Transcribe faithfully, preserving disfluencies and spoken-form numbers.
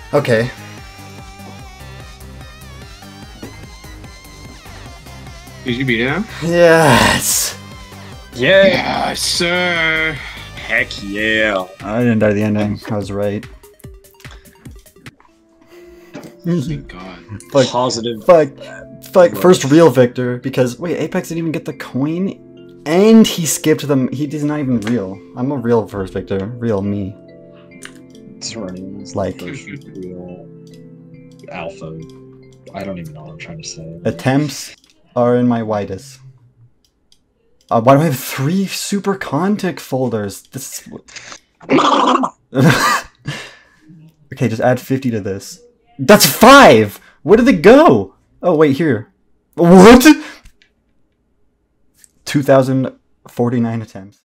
Okay. Did you beat him? Yes! Yeah! Yes, sir! Heck yeah! I didn't die at the ending. I was right. Thank God. Fuck. Positive. Fuck. Fuck. First real victor. Because, wait, Apex didn't even get the coin? And he skipped them. He is not even real. I'm a real first victor. Real me. It's running. It's Like- like first real alpha. I don't even know what I'm trying to say. Attempts are in my widest. Uh, why do I have three super kontik folders? This is... Okay, just add fifty to this. That's five! Where did it go? Oh, wait, here. What? two thousand forty-nine attempts.